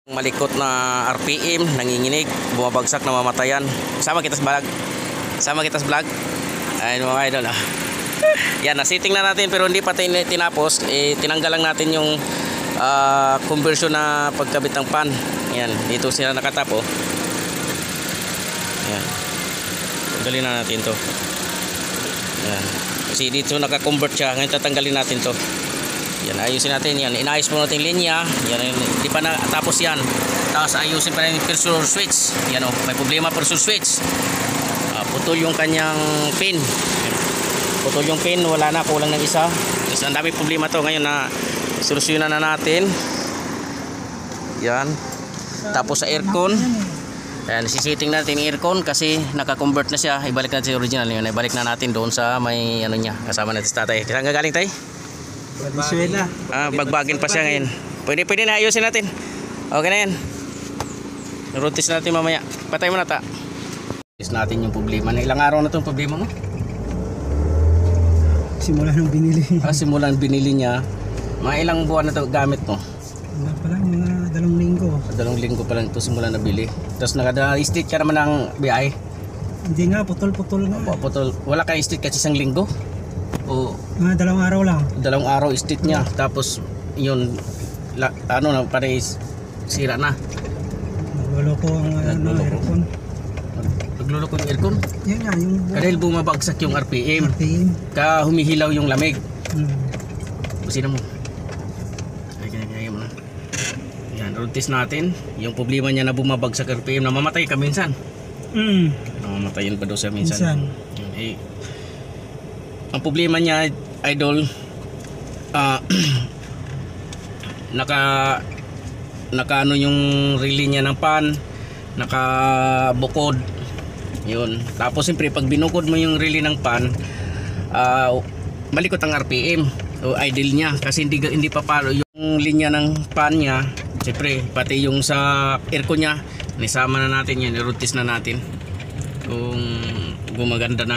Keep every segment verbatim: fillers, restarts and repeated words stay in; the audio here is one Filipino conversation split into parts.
Malikot na R P M, nanginginig, bumabagsak, namamatayan. Sama kita sa vlog. Sama kita sa vlog. Ayun mga idol. Ah. Yan, nasiting na natin pero hindi pa tinapos. Eh, tinanggal lang natin yung uh, conversion na pagkabit ng pan. Yan, dito sila nakatapo. Yan. Tanggalin na natin to. Yan. Kasi dito naka-convert siya. Ngayon tatanggalin natin to. Yan, ayusin natin yan. Inayos mo natin linya. Yan, hindi pa natapos yan. Tapos ayusin pa rin yung pressure switch. Yan o, may problema pressure switch. Uh, putol yung kanyang pin. Putol yung pin, wala na, kulang ng isa. Kasi ang dami problema to. Ngayon na solusyonan na natin. Yan. Tapos sa aircon. Ayan, sisiting natin yung aircon kasi naka-convert na siya. Ibalik natin yung original yun. Ibalik na natin doon sa may ano niya. Kasama natin sa tatay. Saan gagaling tayo? Venezuela. Ah, bagbagin pa siya ngayon. Pwede pwede na ayusin natin. Okay na yan. Rotis natin mamaya. Patay mo na ta. Rotis natin yung problema. Ilang araw na itong problema mo? Simula nung binili. Ah, simula nung binili niya. Mga ilang buwan na ito gamit mo? Wala pa lang, mga dalawang linggo. Dalawang linggo pa lang ito simula na bili. Tapos nakada-state ka naman ng B I? Hindi nga, putol-putol nga. Opo, putol. Wala kang state kasi isang linggo? O Mga dalawang araw lang. dalawang araw state niya. Tapos yun, la, ano na, pare sira na. Nagluloko ang ano, aircon. Nagluloko yung aircon? Yan nga, yung Dahil bumabagsak yung R P M. R P M. Ka humihilaw yung lamig. Hmm. Busina mo. Ay, kaya kaya mo na. Yan, rotis natin. Yung problema niya na bumabagsak R P M, namamatay ka minsan. Mm. Namamatayin pa daw siya minsan. Minsan. Yan, eh, ang problema niya, idol, uh, naka naka ano yung relay niya ng pan, nakabukod. Yun. Tapos siyempre pag binukod mo yung relay ng pan, uh, malikot ang R P M o idle niya kasi hindi hindi pa palo yung linya ng pan niya. Siyempre pati yung sa aircon niya, nisama na natin yan, i-rotis na natin kung gumaganda na.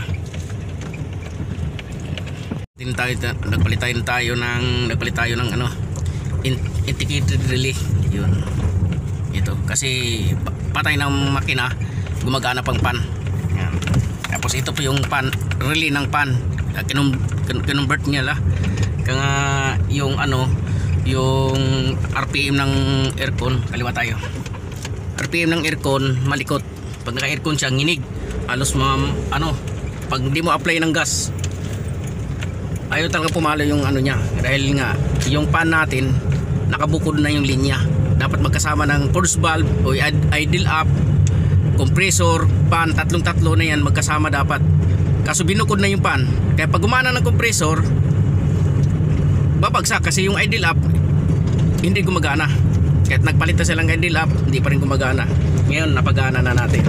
Din tayo, nagpalit tayo tayo ng nagpalit tayo ng ano, integrated relay. Yun. Ito kasi patay ng makina, gumagana pang pan. Yan. Tapos ito po yung pan, relay ng pan. Kinum, kinonvert niya la. Kaya yung ano, yung R P M ng aircon, kaliwa tayo. R P M ng aircon malikot. Pag naka-aircon siya, nginig. Halos ma, ano, pag hindi mo apply ng gas, ayaw talaga pumalo yung ano niya dahil nga yung pan natin nakabukod na yung linya. Dapat magkasama ng force valve o idle up, compressor, pan, tatlong tatlo na yan magkasama dapat. Kaso binukod na yung pan, kaya pag gumana ng compressor babagsak kasi yung idle up hindi gumagana. Kahit nagpalit na silang idle up, hindi pa rin gumagana. Ngayon napagana na natin.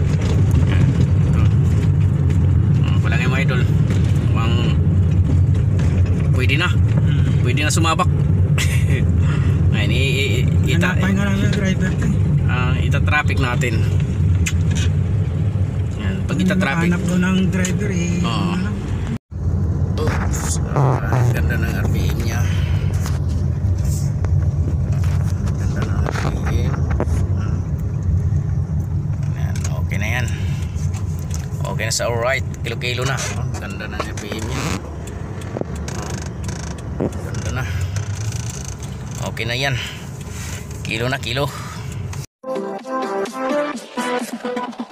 Wala ngayon mga idol, ang pwede na. Pwede na sumabak. Ngayon, ita Hanapay nga lang yung driver ko. Uh, ita-traffic natin. Yan, pag ita-traffic. Hanap doon ng driver eh. Oo. Oops. Uh, ganda ng R P M niya. Ganda ng R P M. Yan, okay na yan. Okay na sa alright. Kilo-kilo na. Ganda ng R P M niya. Ganda na. Okay na yan. Kilo na kilo.